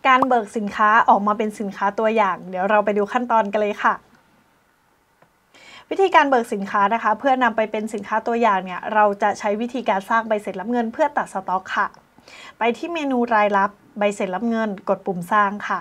การเบิกสินค้าออกมาเป็นสินค้าตัวอย่างเดี๋ยวเราไปดูขั้นตอนกันเลยค่ะวิธีการเบิกสินค้านะคะเพื่อนำไปเป็นสินค้าตัวอย่างเนี่ยเราจะใช้วิธีการสร้างใบเสร็จรับเงินเพื่อตัดสต็อกค่ะไปที่เมนูรายรับใบเสร็จรับเงินกดปุ่มสร้างค่ะ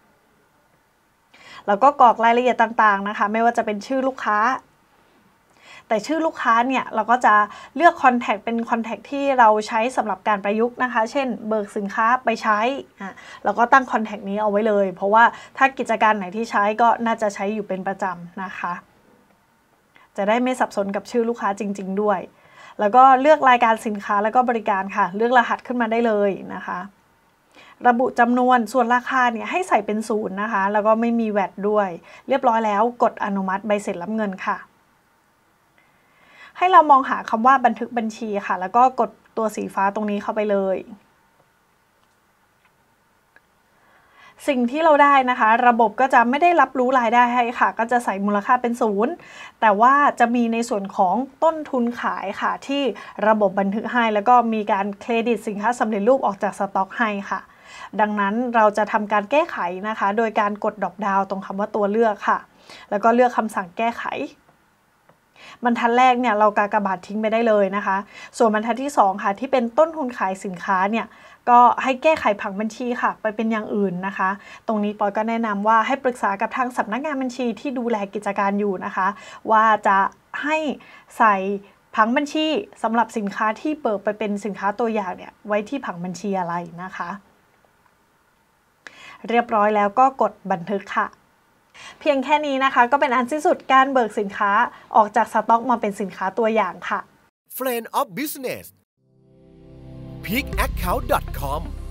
แล้วก็กรอกรายละเอียดต่างๆนะคะไม่ว่าจะเป็นชื่อลูกค้าแต่ชื่อลูกค้าเนี่ยเราก็จะเลือกคอนแทคเป็นคอนแทคที่เราใช้สำหรับการประยุกต์นะคะเช่นเบิกสินค้าไปใช้เราก็ตั้งคอนแทคนี้เอาไว้เลยเพราะว่าถ้ากิจการไหนที่ใช้ก็น่าจะใช้อยู่เป็นประจำนะคะจะได้ไม่สับสนกับชื่อลูกค้าจริงๆด้วยแล้วก็เลือกรายการสินค้าแล้วก็บริการค่ะเลือกรหัสขึ้นมาได้เลยนะคะระบุจำนวนส่วนราคาเนี่ยให้ใส่เป็น0นะคะแล้วก็ไม่มีแวตด้วยเรียบร้อยแล้วกดอนุมัติใบเสร็จรับเงินค่ะให้เรามองหาคำว่าบันทึกบัญชีค่ะแล้วก็กดตัวสีฟ้าตรงนี้เข้าไปเลยสิ่งที่เราได้นะคะระบบก็จะไม่ได้รับรู้รายได้ให้ค่ะก็จะใส่มูลค่าเป็น0แต่ว่าจะมีในส่วนของต้นทุนขายค่ะที่ระบบบันทึกให้แล้วก็มีการเครดิตสินค้าสำเร็จรูปออกจากสต็อกให้ค่ะดังนั้นเราจะทำการแก้ไขนะคะโดยการกดดรอปดาวน์ตรงคำว่าตัวเลือกค่ะแล้วก็เลือกคำสั่งแก้ไขบรรทัดแรกเนี่ยเรากากบาททิ้งไปได้เลยนะคะส่วนบรรทัดที่2ค่ะที่เป็นต้นทุนขายสินค้าเนี่ยก็ให้แก้ไขผังบัญชีค่ะไปเป็นอย่างอื่นนะคะตรงนี้ปอยก็แนะนำว่าให้ปรึกษากับทางสำนักงานบัญชีที่ดูแลกิจการอยู่นะคะว่าจะให้ใส่ผังบัญชีสำหรับสินค้าที่เปิดไปเป็นสินค้าตัวอย่างเนี่ยไว้ที่ผังบัญชีอะไรนะคะเรียบร้อยแล้วก็กดบันทึกค่ะเพียงแค่นี้นะคะก็เป็นอันสิ้นสุดการเบิกสินค้าออกจากสต็อกมาเป็นสินค้าตัวอย่างค่ะ Friend of Business peakaccount.com